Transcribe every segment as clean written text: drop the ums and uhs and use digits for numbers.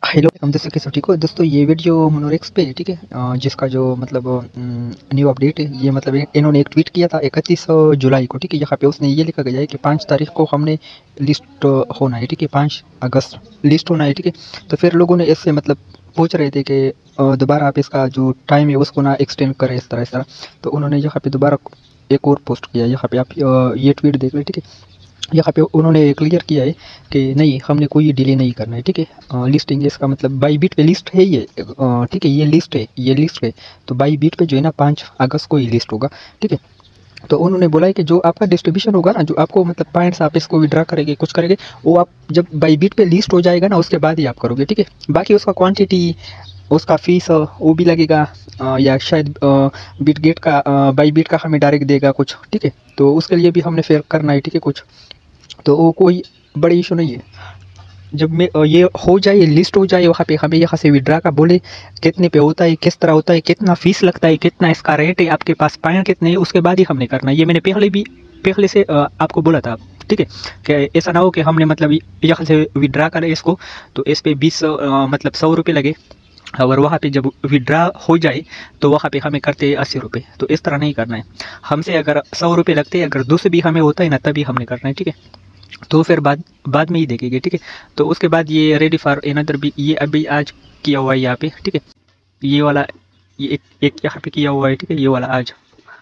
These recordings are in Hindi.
हेलो, हम दोस्तों कैसे हो? ठीक हो दोस्तों? ये वीडियो मोनोरेक्स पे है, ठीक है। जिसका जो मतलब न्यू अपडेट है, ये मतलब इन्होंने एक ट्वीट किया था 31 जुलाई को, ठीक है। यहाँ पे उसने ये लिखा गया है कि 5 तारीख को हमने लिस्ट होना है, ठीक है। 5 अगस्त लिस्ट होना है, ठीक है। तो फिर लोगों ने इससे मतलब पूछ रहे थे कि दोबारा आप इसका जो टाइम है उसको ना एक्सटेंड करें, इस तरह। तो उन्होंने यहाँ पे दोबारा एक और पोस्ट किया। यहाँ पे आप ये ट्वीट देख लें, ठीक है। यहाँ पे उन्होंने क्लियर किया है कि नहीं, हमने कोई डिले नहीं करना है, ठीक है। लिस्टिंग इसका मतलब बाई बीट पे लिस्ट है ये, ठीक है। ये लिस्ट है। तो बाई बीट पे जो है ना 5 अगस्त को ही लिस्ट होगा, ठीक है। तो उन्होंने बोला है कि जो आपका डिस्ट्रीब्यूशन होगा ना, जो आपको मतलब पॉइंट्स आप इसको विड्रा करेंगे, कुछ करेंगे, वो आप जब बाई बीट पे लिस्ट हो जाएगा ना, उसके बाद ही आप करोगे, ठीक है। बाकी उसका क्वांटिटी, उसका फीस वो भी लगेगा, या शायद बिट गेट का बाई बीट का हमें डायरेक्ट देगा कुछ, ठीक है। तो उसके लिए भी हमने फिर करना है, ठीक है, कुछ। तो वो कोई बड़ी इशू नहीं है। जब मैं ये हो जाए, ये लिस्ट हो जाए, वहाँ पे हमें यहाँ से विड्रा का बोले कितने पे होता है, किस तरह होता है, कितना फीस लगता है, कितना इसका रेट है, आपके पास पॉइंट कितने हैं, उसके बाद ही हमने करना है। ये मैंने पहले से आपको बोला था, ठीक है। कि ऐसा ना हो कि हमने मतलब यहाँ से विड्रा करें इसको, तो इस पे 20 मतलब 100 रुपये लगे, और वहाँ पे जब विड्रा हो जाए तो वहाँ पे हमें करते हैं 80 रुपये। तो इस तरह नहीं करना है हमसे। अगर 100 रुपये लगते हैं, अगर 2 से भी हमें होता है ना, तभी हमने करना है, ठीक है। तो फिर बाद में ही देखेंगे, ठीक है। तो उसके बाद ये रेडी फॉर अनदर भी, ये अभी आज किया हुआ है यहाँ पे, ठीक है। ये वाला, ये एक यहाँ पे किया हुआ है, ठीक है। ये वाला आज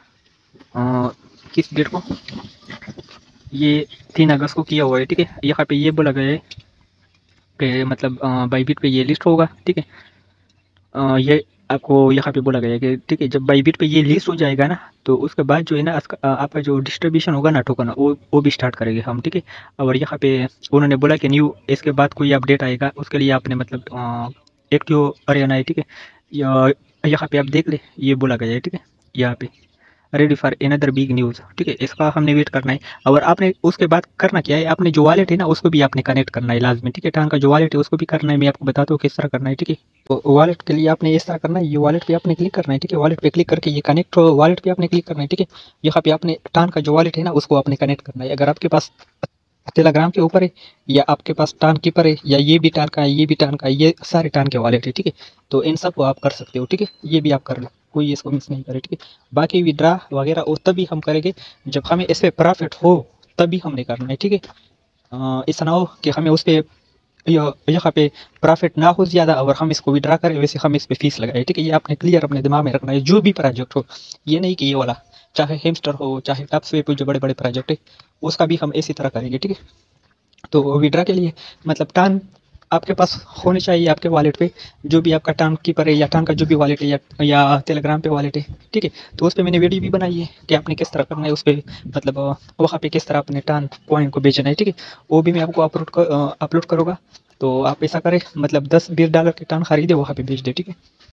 किस डेट को, ये 3 अगस्त को किया हुआ है, ठीक है। यहाँ पे ये बोला गया है कि मतलब बाईबिट पे ये लिस्ट होगा, ठीक है। ये आपको यहाँ पे बोला गया है कि ठीक है, जब बाईबिट पे ये लिस्ट हो जाएगा ना, तो उसके बाद जो है ना आपका जो डिस्ट्रीब्यूशन होगा ना टोकन, वो भी स्टार्ट करेंगे हम, ठीक है। और यहाँ पे उन्होंने बोला कि न्यू इसके बाद कोई अपडेट आएगा, उसके लिए आपने मतलब एक्टिव रहना है, ठीक है। यहाँ पे आप देख ले, ये बोला गया है, ठीक है। यहाँ पे ready for another big news, ठीक है। इसका हमने वेट करना है। और आपने उसके बाद करना क्या है, आपने जो वॉलेट है ना उसको भी आपने कनेक्ट करना है लाजमी, ठीक है। टांग का जो वॉलेट है उसको भी करना है। मैं आपको बताता हूँ किस तरह करना है, ठीक है। तो वॉलेट के लिए आपने इस तरह करना है, ये वॉलेट पे आपने क्लिक करना है, ठीक है। वॉलेट पे क्लिक करके ये कनेक्ट वॉलेट पे आपने क्लिक करना है, ठीक है। यहाँ पे आपने टान का जो वॉलेट है ना उसको आपने कनेक्ट करना है। अगर आपके पास टेलीग्राम के ऊपर है, या आपके पास टान कीपर है, या ये भी टान का है, ये भी टान का है, ये सारे टान के वॉलेट है, ठीक है। तो इन सब को आप कर सकते हो, ठीक है। ये भी आप कर लो, कोई इसको मिस नहीं करे, ठीक है। बाकी विड्रा वगैरह वो तभी हम करेंगे जब हमें इस पर प्रॉफिट हो, तभी हमने करना है, ठीक है। ऐसा ना हो कि हमें उस पर यहाँ पे प्रॉफिट ना हो ज़्यादा और हम इसको विड्रा करें, वैसे हम इस पर फीस लगाए, ठीक है। ये आपने क्लियर अपने दिमाग में रखना है, जो भी प्रोजेक्ट हो। ये नहीं कि ये वाला, चाहे हेमस्टर हो, चाहे टॉपस्वेप हो, जो बड़े बड़े प्रोजेक्ट है, उसका भी हम इसी तरह करेंगे, ठीक है। तो विड्रा के लिए मतलब टान आपके पास होने चाहिए आपके वॉलेट पे, जो भी आपका टान कीपर है, या टान का जो भी वॉलेट है, या टेलीग्राम पे वॉलेट है, ठीक है। तो उस पर मैंने वीडियो भी बनाई है कि आपने किस तरह करना है उस पर, मतलब वहाँ पे किस तरह अपने टान पॉइंट को बेचना है, ठीक है। वो भी मैं आपको अपलोड करूँगा। तो आप ऐसा करें, मतलब $10-20 के टान खरीदे, वहाँ पे बेच दे, ठीक है।